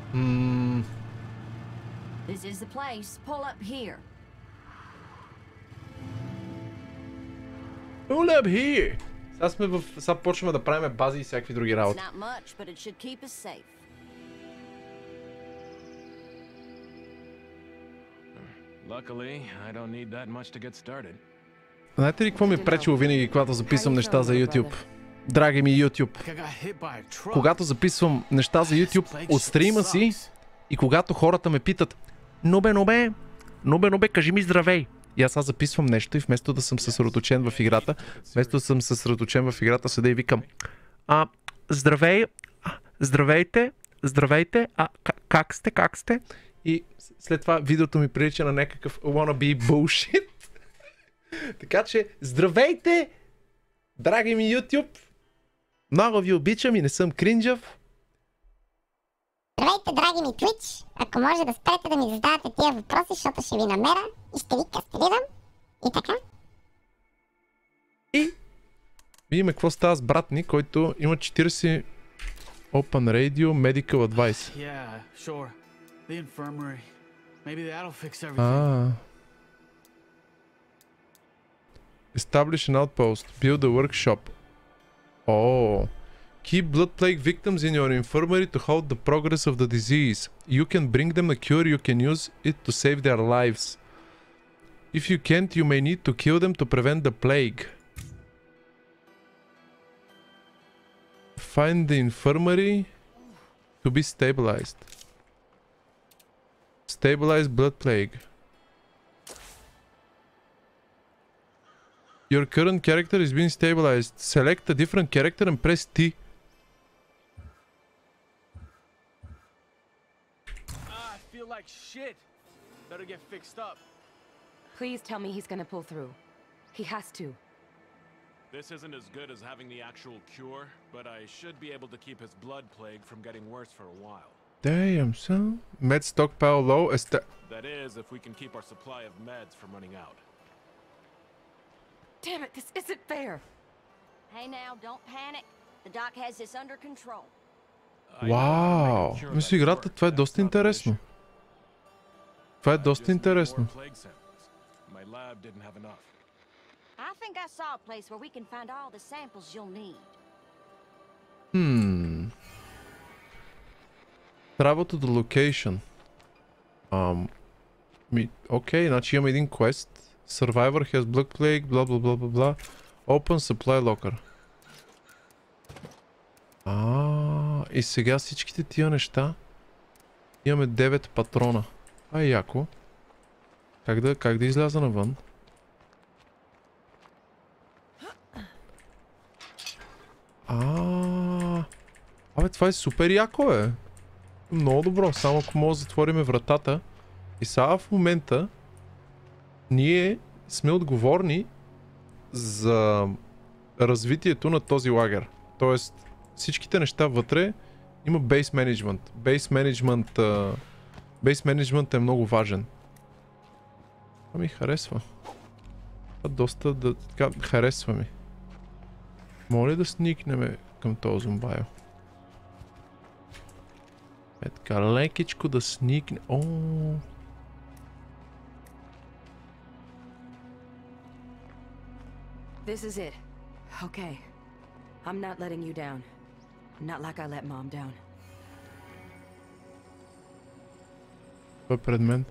This is the place. Pull up here. Pull up here! Сега почваме да правим бази и всякакви други It's работи. not much, but it should keep us safe. Luckily, I don't need that much to get started. Знаете ли какво ми е пречило винаги, когато записвам неща за YouTube? Драги ми YouTube. Когато записвам неща за YouTube от стрима си и когато хората ме питат Нобе, кажи ми здравей. И аз записвам нещо и вместо да съм съсредоточен в играта, седа и викам здравейте, как сте? И след това видеото ми прилича на някакъв wannabe bullshit. Така че, здравейте, драги ми YouTube! Много ви обичам и не съм кринджав. Здравейте, драги ми Twitch! Ако може да спрете да ми задавате тия въпроси, защото ще ви намеря и ще ви кастрирам. И така. И видим какво става с брат ни, който има 40 Open Radio Medical Advice. Yeah, sure. The infirmary. Maybe that'll fix everything. Establish an outpost. Build a workshop. Oh. Keep blood plague victims in your infirmary to halt the progress of the disease. You can bring them a cure, you can use it to save their lives. If you can't, you may need to kill them to prevent the plague. Find the infirmary to be stabilized. Stabilize blood plague. Your current character is being stabilized. Select a different character and press T. I feel like shit. Better get fixed up. Please tell me he's gonna pull through. He has to. This isn't as good as having the actual cure, but I should be able to keep his blood plague from getting worse for a while. Damn, son. Med stockpile low. That is, if we can keep our supply of meds from running out. Damn it, this isn't fair. Hey now, don't panic. The doc has this under control. Вау! Мисля, играта, това е доста интересно. Това е доста интересно. My lab didn't have enough. I think I saw a place where we can find all the samples you'll need. Travel to the location. Окей, значи имаме един квест. Survivor has blood plague, бла бла бла бла бла. Open supply locker. И сега всичките тия неща. Имаме 9 патрона. Яко. Как да изляза навън? Абе, това е супер яко, е. Много добро, само ако може да затвориме вратата. И сега в момента ние сме отговорни за развитието на този лагер. Тоест, всичките неща вътре има base management. Base management е много важен. Това ми харесва. Това доста харесва ми. Моля да сникнем към този зомбайл. Е така, лекичко да сникне. This is it. Okay. I'm not letting you down. Not like I let Mom down. Това е пред мен.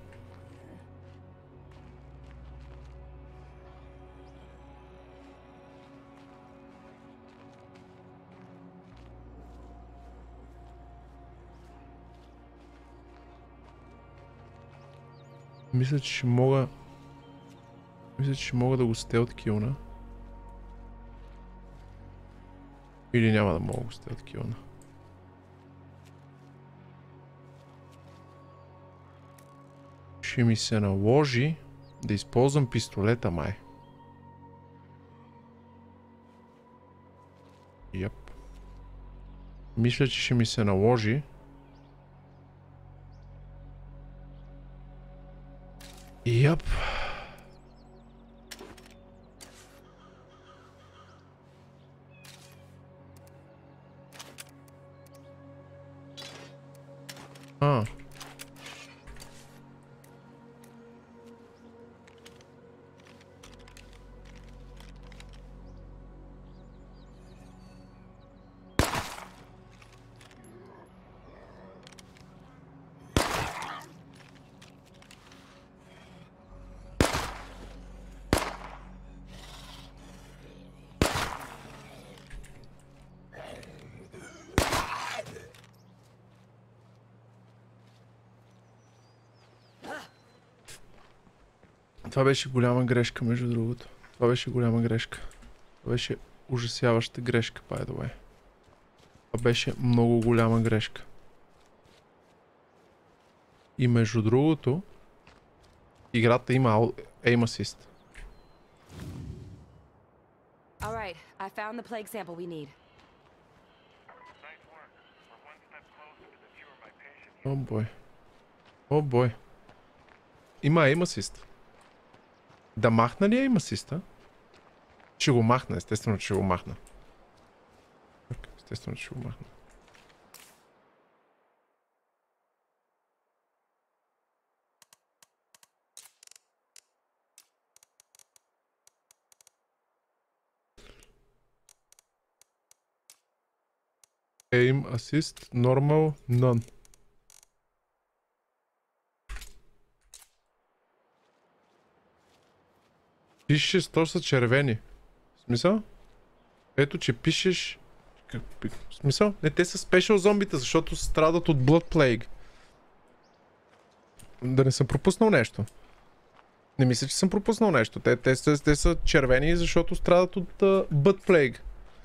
Мисля, че ще мога да го стелт килна. Или няма да мога да го стелт килна. Ще ми се наложи да използвам пистолета, май. Йоп. Мисля, че ще ми се наложи. Йоп. А. Това беше голяма грешка, между другото. Това беше голяма грешка. Това беше ужасяваща грешка, by the way. Това беше много голяма грешка. И между другото, играта има aim assist. Alright, I found the plague sample we need. О бой. О бой. Има aim assist. Да махна ли aim assist? Ще го махна, естествено, че ще го махна. Естествено, че ще го махна. Aim assist, normal, none. Пише 100 са червени. В смисъл? Ето, че пишеш... В смисъл? Не, те са спешъл зомбите, защото страдат от Blood Plague. Да не съм пропуснал нещо. Не мисля, че съм пропуснал нещо. Те са червени, защото страдат от Blood Plague.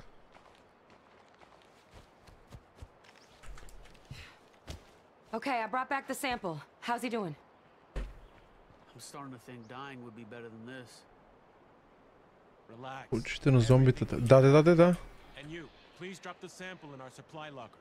Okay, I brought back the sample. How's he doing? I'm starting to think dying would be better than this. Relax. Очите на зомбите. Да. And you, please drop the sample in our supply locker.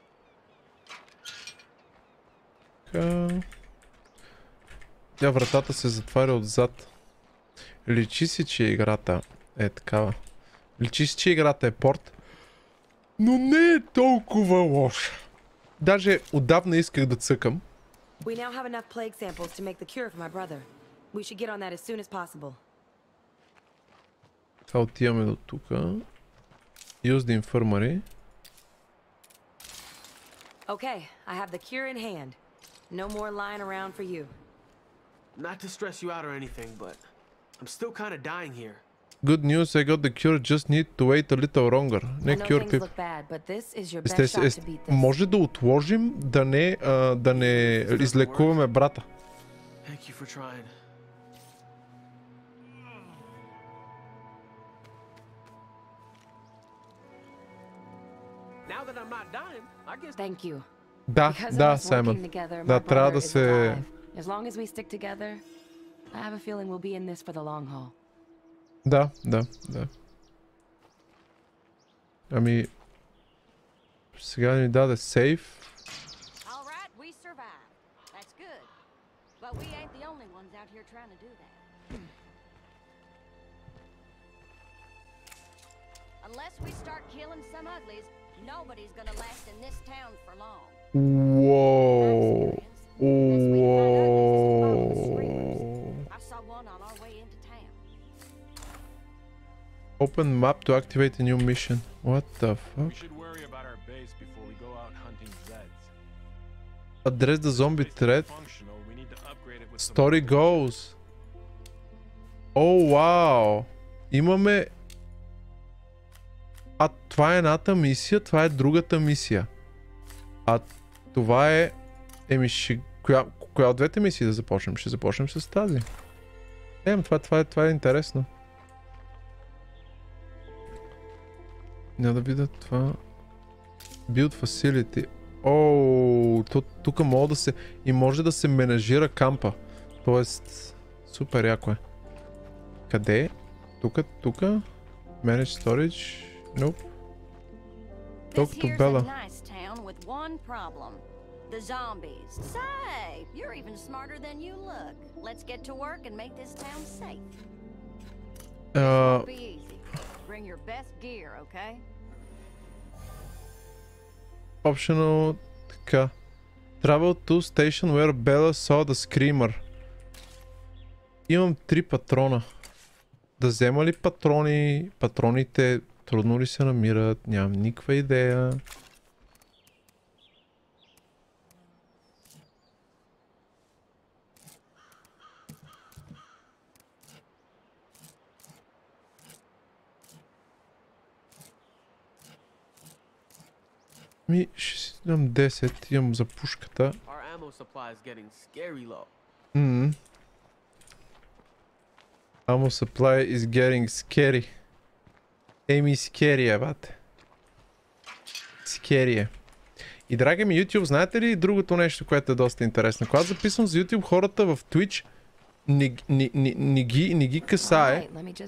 Тя вратата се затваря отзад. Личи си, че играта е такава. Личи си, че играта е порт. Но не е толкова лоша. Даже отдавна исках да цъкам. We now have enough plague samples to make the cure for my brother. We should get on that as soon as possible. Това отиваме до тука. Use the infirmary. Okay, I have the cure in hand. No more lying around for you. Not to stress you out or anything, but I'm still kind of dying here. Good news, I got the cure, just need to wait a little longer. I Не know cure things people. look bad, but this is your best shot to beat this. Може да отложим да не излекуваме брата. Thank you for trying. Now that I'm not dying, I guess. Thank you. Да, Because of да, us Саймън. working together, Да, my трябва brother да is се... alive. As long as we stick together, I have a feeling we'll be in this for the long haul. Да. Ами... Сега ни даде сейф. All right, we survived. That's good. But we ain't the only ones out here trying to do that. Unless we start killing some uglies, nobody's gonna last in this town for long. Whoa. I saw one on our way into town. Open map to activate a new mission. What the We fuck? should worry about our base before we go out hunting Zeds. Address the zombie threat. Functional, we need to upgrade it with some Story goes. О, вау! Имаме... А това е едната мисия, това е другата мисия. А това е... Еми, коя от двете мисии да започнем? Ще започнем с тази. Това е интересно. Няма да видя това... Build Facility. Ооо, тук мога да се... И може да се менажира кампа. Тоест... Супер яко е. Къде? Тука? Manage storage? Nope. Talk This to here's Bella. a nice town with one problem. The zombies. Say, you're even smarter than you look. Let's get to work and make this town safe. Be easy. Bring your best gear, okay? Optional... Така. Travel to station where Bella saw the screamer. Имам 3 патрона. Да взема ли патрони? Патроните трудно ли се намират? Нямам никаква идея. Ми, ще си дам 10, имам за пушката. Our ammo supply is getting scary low. Ammo supply is getting scary. Еми, scary е, бате. Scary е. И, драги ми, YouTube, знаете ли другото нещо, което е доста интересно? Когато записвам за YouTube, хората в Twitch не ги касае.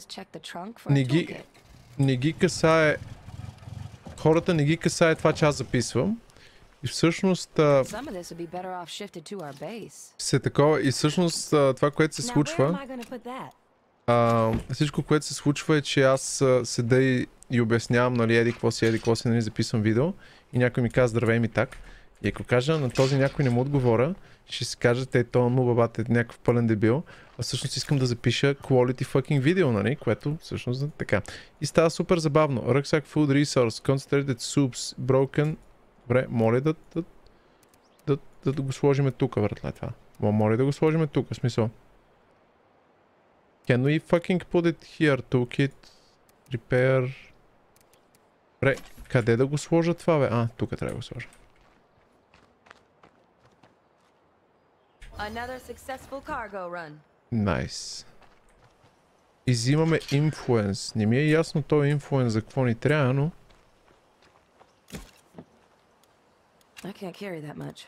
Не ги касае. Хората не ги касае това, че аз записвам. И всъщност... Се такова. И всъщност това, което се случва... всичко, което се случва е, че аз седа и обяснявам, нали, еди какво си, нали, записвам видео. И някой ми казва, здравей ми так. И ако кажа на този някой не му отговоря, ще си кажете, то бабата е някакъв пълен дебил. А всъщност искам да запиша quality fucking видео, нали, което всъщност е така. И става супер забавно. Rucksack food resource, concentrated soups, broken. Добре, моля да го сложиме тук, въртла това. Моля да го сложиме тук, в смисъл. Can we fucking put it here, toolkit, repair... Добре, къде да го сложа това, бе? Тук трябва да го сложа. Another successful cargo run. Найс. И взимаме influence. Не ми е ясно този influence за какво ни трябва, но... I can't carry that much.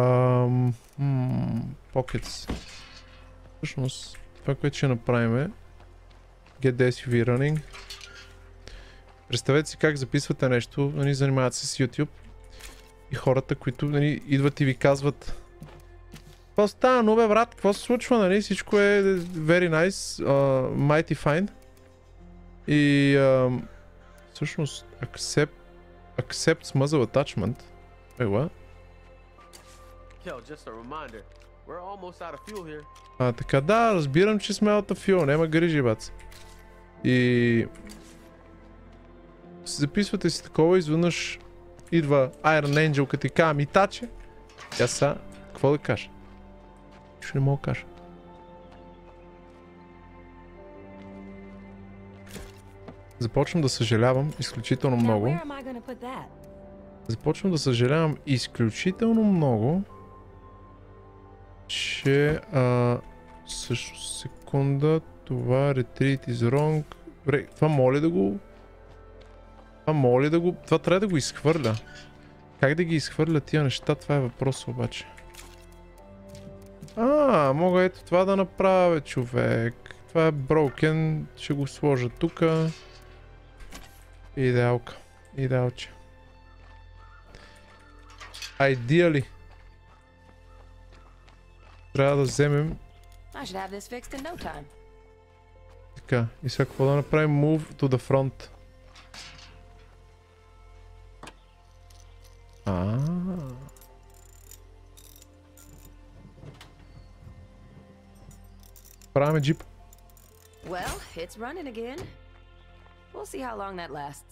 Pockets. Всъщност, това, което ще направим е... Get the SUV running. Представете си как записвате нещо, нали, занимават се с YouTube. И хората, които, нали, идват и ви казват... Какво става, ну бе, брат? Какво се случва, нали? Всичко е very nice, mighty fine. И всъщност accept muzzle attachment. Wait, what? Yo, just a reminder. We're almost out of fuel here. Така, да, разбирам, че сме out of fuel, няма грижи, бац. И... Записвате си такова, изведнъж идва Iron Angel, като ти казва ми таче. Тя са, какво да кажа? Нищо не мога да кажа. Започвам да съжалявам изключително много. Започвам да съжалявам изключително много, че... също секунда, това retreat is wrong. Добре, това моля да го... Това трябва да го изхвърля. Как да ги изхвърля тия неща, това е въпрос обаче. Мога ето това да направя, човек. Това е broken. Ще го сложа тука. Идеалка. Идеалче. Ideally. Трябва да вземем... Така, и сега какво да направим? Move to the front. Правиме джип. Well, it's running again. We'll see how long that lasts.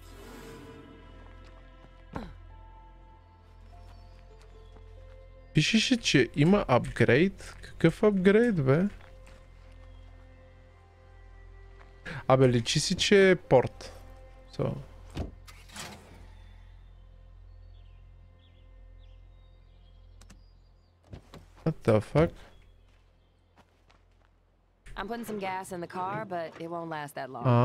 Пишеше, че има апгрейд. Какъв апгрейд, бе? Абе, личи си, че е порт. So. What the fuck? I'm putting some gas in the car, but it won't last that long.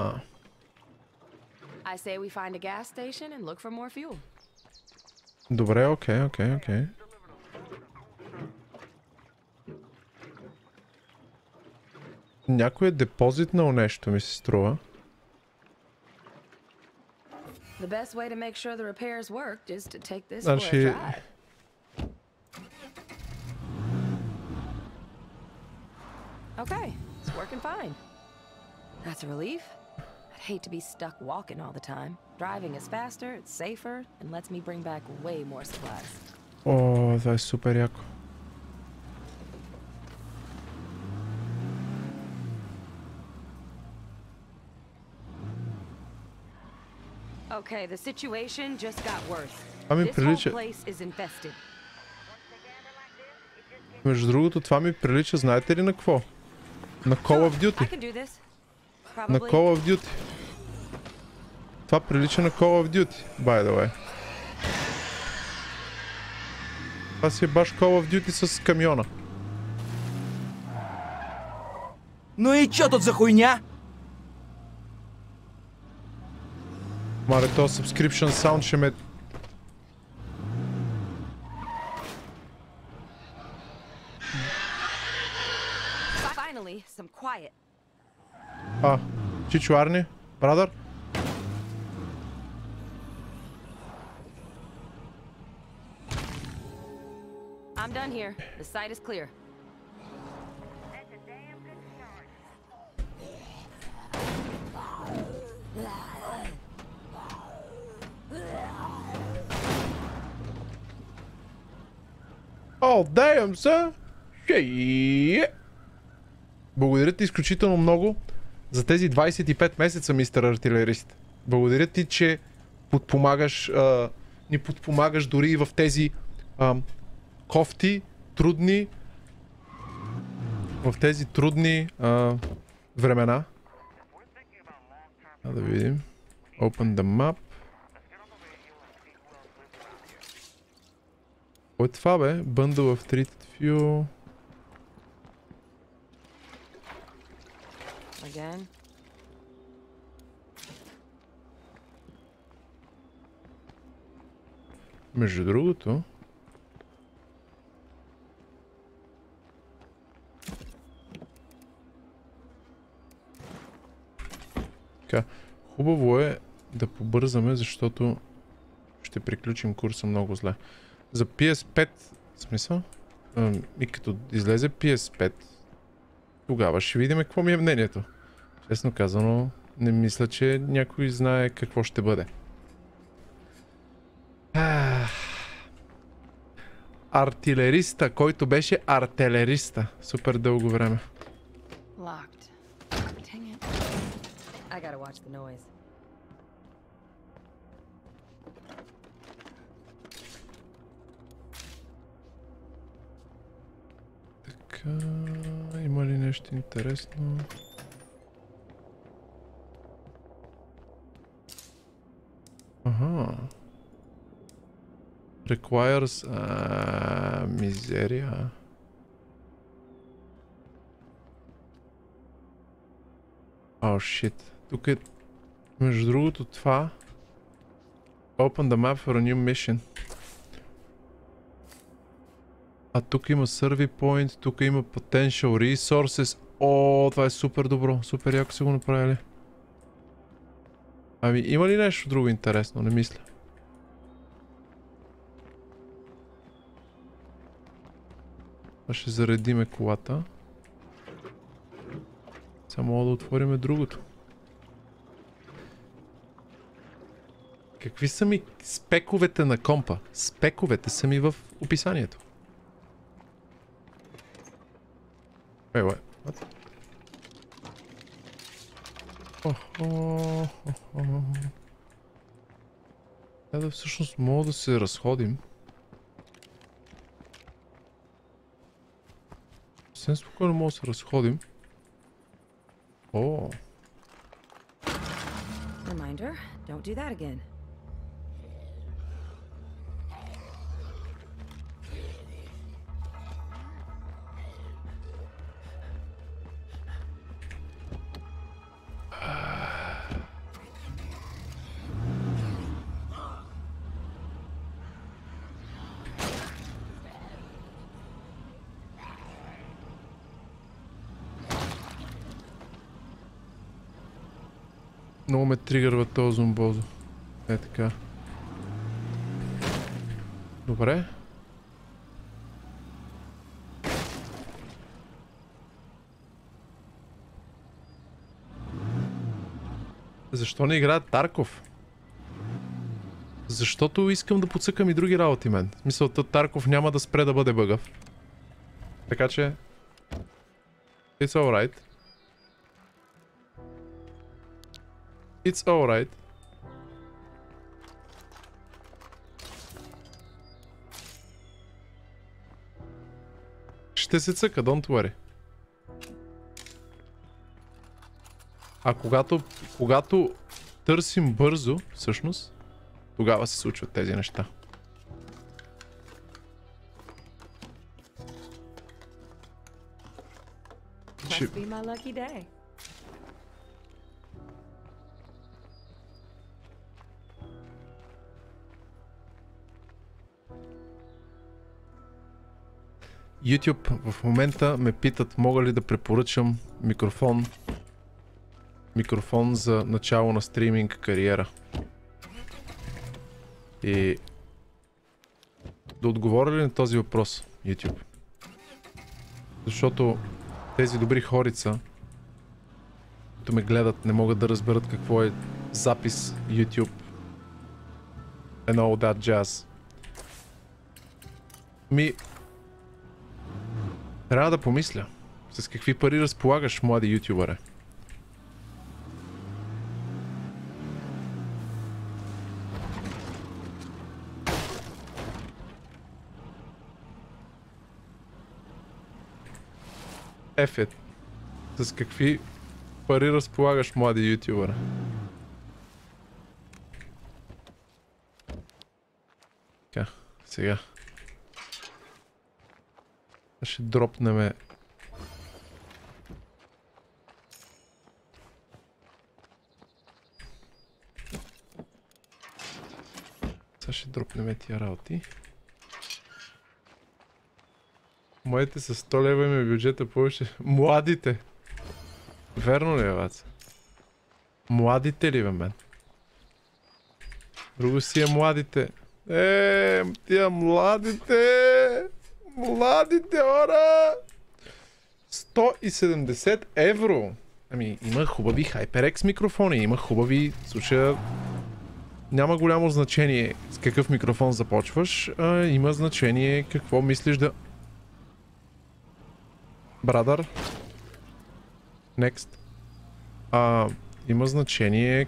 I say we find a gas station and look for more fuel. Добре, окей. Някой е депозитнал нещо, ми се струва. The best way to make sure the repairs worked is to take this for a drive. Okay, it's working fine. That's a relief. I'd hate to be stuck walking all the time. Driving is faster, it's safer, and lets me bring back way more supplies. О, това е супер яко. Okay, the situation just got worse. Ами This whole прилича... place is infested. Между другото, това ми прилича, знаете ли на какво? На Call of I Duty. can do this. На Probably. Call of Duty. Това прилича на Call of Duty, by the way. Това си е баш Call of Duty с камиона. Ну и чё тут за хуйня? Маре, то subscription sound ще ме... Finally, some quiet. Чичо Арни, брадър? I'm done here. The site is clear. О, damn, sir! Благодаря ти изключително много за тези 25 месеца, мистер артилерист. Благодаря ти, че подпомагаш, ни подпомагаш дори и в тези кофти, трудни, в тези трудни времена. Да видим. Open the map. Кой е това, бе? Bundle of treated fuel. Again. Между другото... Така, хубаво е да побързаме, защото ще приключим курса много зле. За PS5, в смисъл, и като излезе PS5, тогава ще видим какво ми е мнението. Честно казано, не мисля, че някой знае какво ще бъде. Артилериста, който беше артилериста супер дълго време. Locked. Dang it. I gotta watch the noise. Така, има ли нещо интересно? Ага. Requires... мизерия. О, шит. Тук е... Между другото това... Open the map for a new mission. А тук има survey point, тук има potential resources. О, това е супер добро. Супер яко са го направили. Ами, има ли нещо друго интересно? Не мисля. Ще заредиме колата. Само да отвориме другото. Какви са ми спековете на компа? Спековете са ми в описанието. Да, всъщност мога да се разходим. Съвсем спокойно мога да се разходим. О. Reminder, don't do that again. Много ме тригърва този зомбозо. Е така. Добре. Защо не играят Тарков? Защото искам да подсъкам и други работи, мен. В смисъл, Тарков няма да спре да бъде бъгав. Така че... It's alright. It's alright. Ще се цъка, don't worry. А когато търсим бързо, всъщност, тогава се случват тези неща. Must be my lucky day. YouTube в момента ме питат, мога ли да препоръчам микрофон за начало на стриминг кариера. И да отговоря ли на този въпрос, YouTube? Защото тези добри хорица, които ме гледат, не могат да разберат какво е запис YouTube and all that jazz. Трябва да помисля. С какви пари разполагаш, млади ютубъре? Ефет. С какви пари разполагаш, млади ютубъре? Така, сега. Ще дропнеме. Сега ще дропнеме тия работи. Моите са 100 лева има бюджета повече. Младите! Верно ли е, Ваца? Младите ли, бе, мен? Друго си е младите. Тия младите! Младите хора! 170 евро! Ами, има хубави HyperX микрофони, има хубави... Слушай, няма голямо значение с какъв микрофон започваш, има значение какво мислиш да... Брадър. Next. Има значение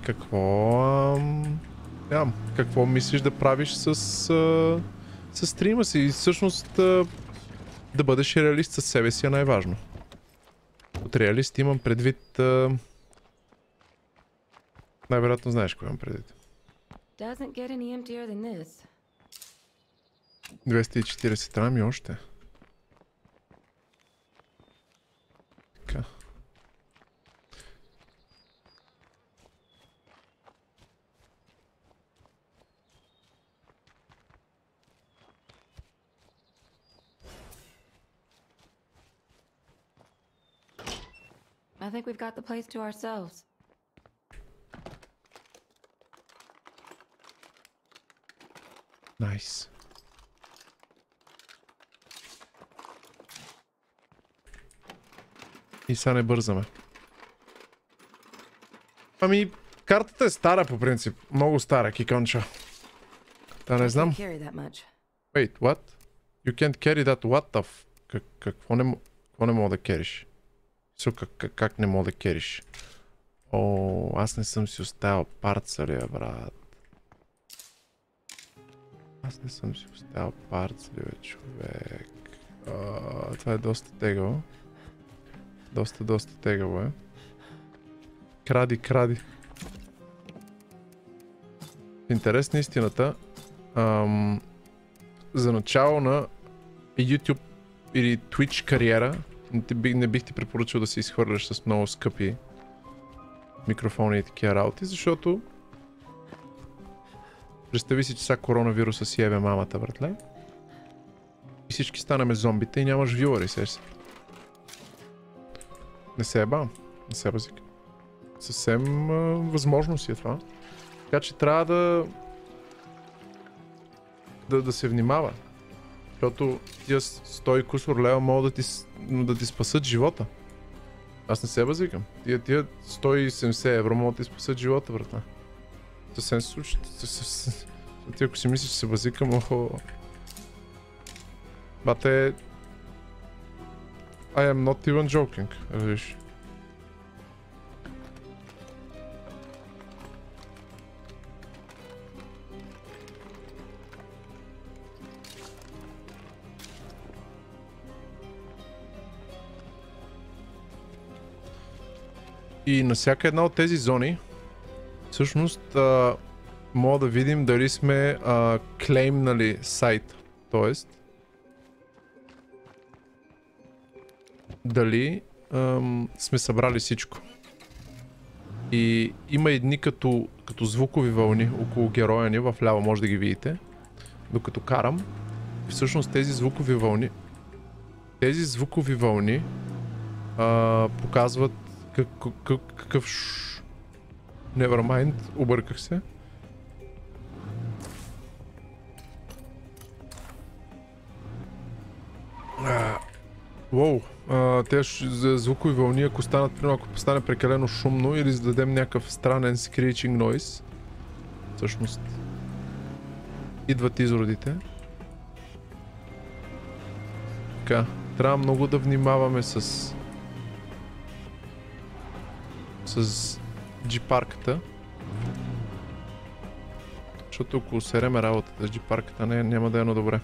какво мислиш да правиш с стрима си и всъщност да бъдеш реалист със себе си е най-важно. От реалист имам предвид... най-вероятно знаеш какво имам предвид. 240 трами още. Така. I think we've got the place to ourselves. Nice. И сега не бързаме. Ами, картата е стара по принцип. Много стара, киконча. Та не знам. Wait, what? You can't carry that what the f... Какво не мога да кериш? Как не мога да кериш? О, аз не съм си оставил парца ли, брат? Аз не съм си оставил парца ли, човек? Това е доста тегаво. Доста тегаво е. Кради. Интерес на истината. За начало на YouTube или Twitch кариера не бих ти препоръчал да се изхвърляш с много скъпи микрофони и такива работи, защото представи си, че сега коронавируса си ебе мамата, братле. И всички станаме зомбите и нямаш вюъри, сеш. Не се ебам, не се базик. Съвсем възможно си е това. Така че трябва да се внимава. Защото тия 100 кусор лева могат да ти спасат живота. Аз не се базикам. Тия 170 евро могат да ти спасат живота, брата. Съвсем Ти ако си мислиш, че се базикам, охо... Бате... I am not even joking, разбираш. И на всяка една от тези зони, всъщност, мога да видим дали сме клеймнали сайт. Тоест, дали сме събрали всичко. И има едни като звукови вълни около героя ни, в ляво може да ги видите, докато карам. И всъщност тези звукови вълни показват какъв Nevermind, обърках се. Уоу, тези звукови вълни, ако станат, примерно, ако стане прекалено шумно или издадем някакъв странен screeching noise, всъщност идват изродите. Така, трябва много да внимаваме с джипарката. Защото ако усереме работата с джипарката, няма да е едно добре.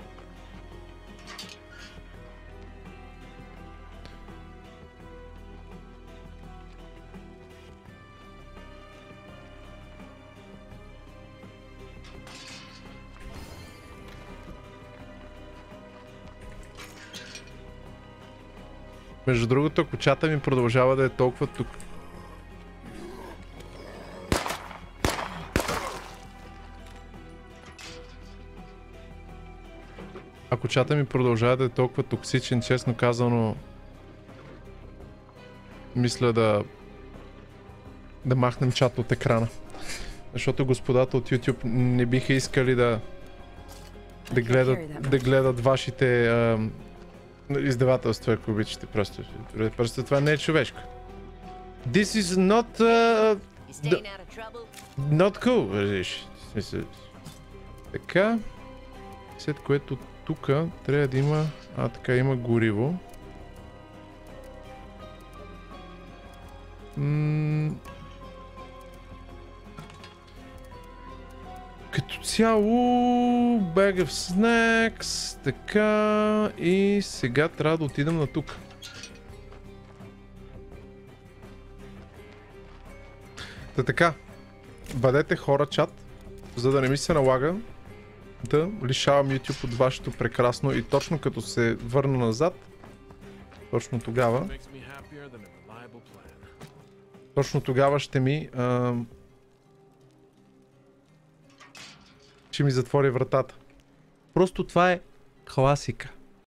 Между другото, ако чата ми продължава да е толкова тук. Ако чата ми продължава да е толкова токсичен, честно казано, мисля да махнем чат от екрана. Защото господата от YouTube не биха искали да гледат вашите издевателства, ако обичате. Просто това не е човешко. This is not cool, разбираш. Така. След което тук трябва да има... така, има гориво. Като цяло... Bag of snacks. Така... И сега трябва да отидем на тук. Така. Бъдете хора, чат, за да не ми се налага да лишавам YouTube от вашето прекрасно и точно като се върна назад, точно тогава ще ми затвори вратата. Просто това е класика.